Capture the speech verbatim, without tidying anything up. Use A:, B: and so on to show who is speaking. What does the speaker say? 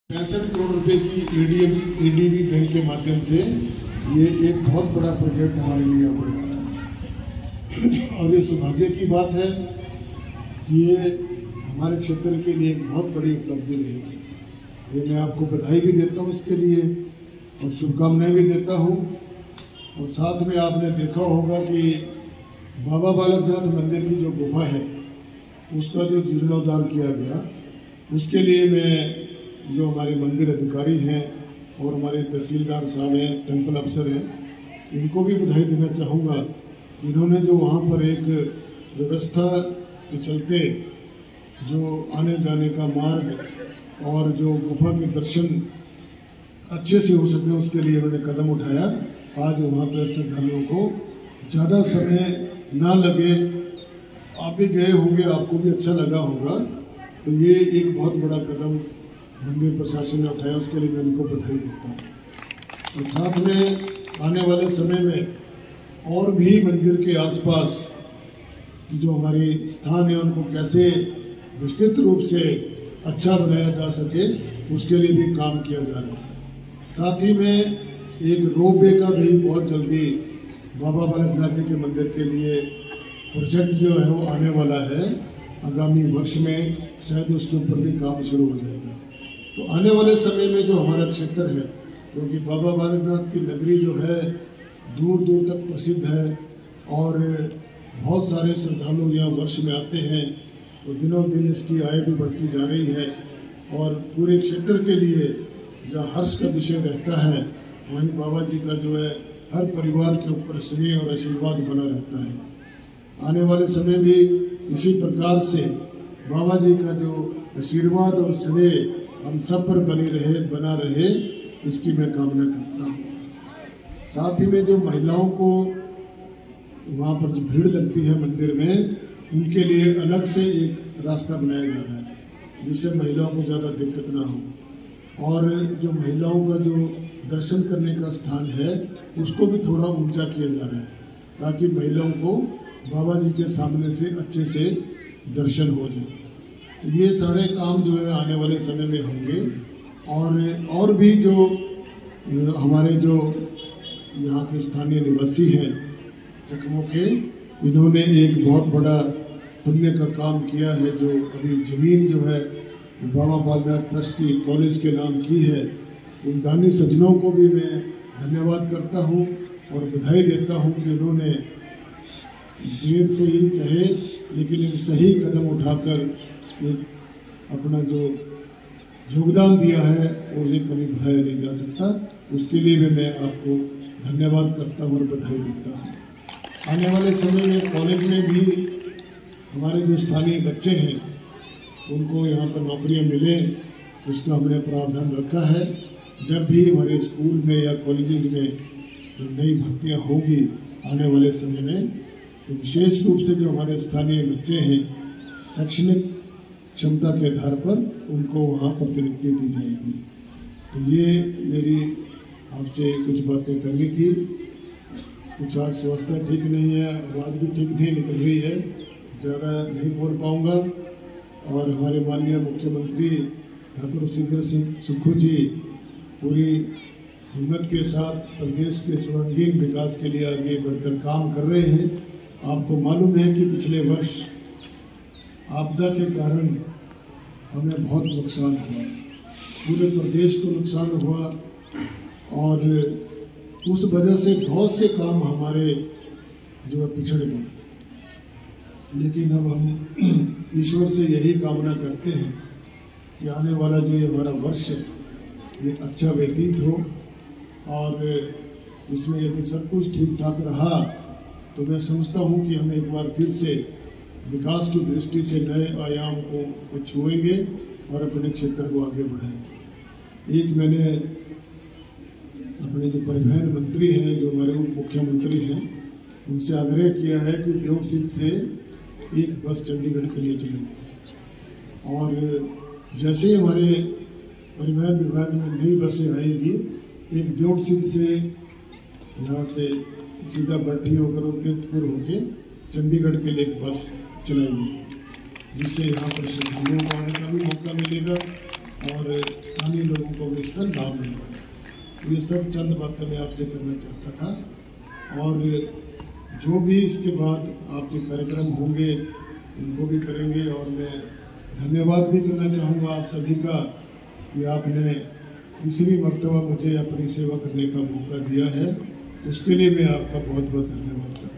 A: पैंसठ करोड़ रुपए की एडीएम एडीबी बैंक के माध्यम से ये एक बहुत बड़ा प्रोजेक्ट हमारे लिए यहाँ पर आ रहा है और ये सौभाग्य की बात है कि ये हमारे क्षेत्र के लिए एक बहुत बड़ी उपलब्धि रहेगी। ये मैं आपको बधाई भी देता हूँ इसके लिए और शुभकामनाएं भी देता हूँ। और साथ में आपने देखा होगा कि बाबा बालकनाथ मंदिर की जो गुफा है उसका जो जीर्णोद्धार किया गया, उसके लिए मैं जो हमारे मंदिर अधिकारी हैं और हमारे तहसीलदार साहब हैं, टेम्पल अफसर हैं, इनको भी बधाई देना चाहूँगा। इन्होंने जो वहाँ पर एक व्यवस्था के चलते जो आने जाने का मार्ग और जो गुफा के दर्शन अच्छे से हो सके उसके लिए उन्होंने कदम उठाया। आज वहाँ पर श्रद्धालुओं को ज़्यादा समय ना लगे, आप भी गए होंगे, आपको भी अच्छा लगा होगा, तो ये एक बहुत बड़ा कदम मंदिर प्रशासन ने उठाया, उसके लिए मैं उनको बधाई देता हूँ। और साथ में आने वाले समय में और भी मंदिर के आसपास की जो हमारी स्थान है उनको कैसे विस्तृत रूप से अच्छा बनाया जा सके उसके लिए भी काम किया जा रहा है। साथ ही में एक रोपवे का भी बहुत जल्दी बाबा बालकनाथ जी के मंदिर के लिए प्रोजेक्ट जो है वो आने वाला है, आगामी वर्ष में शायद उसके ऊपर भी काम शुरू हो जाएगा। तो आने वाले समय में जो हमारा क्षेत्र है, क्योंकि बाबा बालकनाथ की नगरी जो है दूर दूर तक प्रसिद्ध है और बहुत सारे श्रद्धालु यहाँ वर्ष में आते हैं, तो दिनों दिन इसकी आय भी बढ़ती जा रही है और पूरे क्षेत्र के लिए जहाँ हर्ष का विषय रहता है वहीं बाबा जी का जो है हर परिवार के ऊपर स्नेह और आशीर्वाद बना रहता है। आने वाले समय भी इसी प्रकार से बाबा जी का जो आशीर्वाद और स्नेह हम सब पर बनी रहे बना रहे, इसकी मैं कामना करता हूँ। साथ ही में जो महिलाओं को वहाँ पर जो भीड़ लगती है मंदिर में, उनके लिए अलग से एक रास्ता बनाया जा रहा है जिससे महिलाओं को ज़्यादा दिक्कत ना हो और जो महिलाओं का जो दर्शन करने का स्थान है उसको भी थोड़ा ऊंचा किया जा रहा है ताकि महिलाओं को बाबा जी के सामने से अच्छे से दर्शन हो जाए। ये सारे काम जो है आने वाले समय में होंगे और और भी जो हमारे जो यहाँ के स्थानीय निवासी हैं चकमों के, इन्होंने एक बहुत बड़ा पुण्य का काम किया है। जो अभी जमीन जो है बाबा बालकनाथ ट्रस्ट की कॉलेज के नाम की है, उन दानी सज्जनों को भी मैं धन्यवाद करता हूँ और बधाई देता हूँ कि उन्होंने देर से ही चाहे लेकिन एक सही कदम उठाकर एक अपना जो योगदान दिया है उसे कभी भुलाया नहीं जा सकता। उसके लिए भी मैं आपको धन्यवाद करता हूँ और बधाई देता हूँ। आने वाले समय में कॉलेज में भी हमारे जो स्थानीय बच्चे हैं उनको यहाँ पर नौकरियाँ मिले, उसका हमने प्रावधान रखा है। जब भी हमारे स्कूल में या कॉलेजेस में जो नई भर्तियाँ होगी आने वाले समय में, तो विशेष रूप से जो हमारे स्थानीय बच्चे हैं शैक्षणिक क्षमता के आधार पर उनको वहाँ पर प्रतिनियुक्ति दी जाएगी। तो ये मेरी आपसे कुछ बातें करनी थी। कुछ आज स्वास्थ्य ठीक नहीं है, आवाज़ भी ठीक नहीं निकल रही है, ज़्यादा नहीं बोल पाऊँगा। और हमारे माननीय मुख्यमंत्री ठाकुर सुखविंदर सिंह सुक्खू जी पूरी हिम्मत के साथ प्रदेश के सर्वांगीण विकास के लिए आगे बढ़कर काम कर रहे हैं। आपको मालूम है कि पिछले वर्ष आपदा के कारण हमें बहुत नुकसान हुआ, पूरे प्रदेश को नुकसान हुआ और उस वजह से बहुत से काम हमारे जो पिछड़ गए। लेकिन अब हम ईश्वर से यही कामना करते हैं कि आने वाला जो ये हमारा वर्ष है ये अच्छा व्यतीत हो और इसमें यदि सब कुछ ठीक ठाक रहा तो मैं समझता हूँ कि हम एक बार फिर से विकास की दृष्टि से नए आयाम को, को छुएंगे और अपने क्षेत्र को आगे बढ़ाएंगे। एक मैंने अपने जो परिवहन मंत्री हैं, जो हमारे उप मुख्यमंत्री हैं, उनसे आग्रह किया है कि देवसिंह से एक बस चंडीगढ़ के लिए चलेगी और जैसे ही हमारे परिवहन विभाग में नई बसें आएंगी, एक देवसिंह से यहाँ से सीधा भट्टी होकर कीर्तपुर होके चंडीगढ़ के लिए एक बस चलाएगी, जिससे यहाँ पर श्रद्धालुओं को आने का भी मौका मिलेगा और स्थानीय लोगों को भी इसका लाभ मिलेगा। ये सब चंद बातें मैं आपसे करना चाहता था, और जो भी इसके बाद आपके कार्यक्रम होंगे उनको भी करेंगे। और मैं धन्यवाद भी करना चाहूँगा आप सभी का कि आपने तीसरी मर्तबा मुझे अपनी सेवा करने का मौका दिया है, उसके लिए मैं आपका बहुत बहुत धन्यवाद करता हूँ।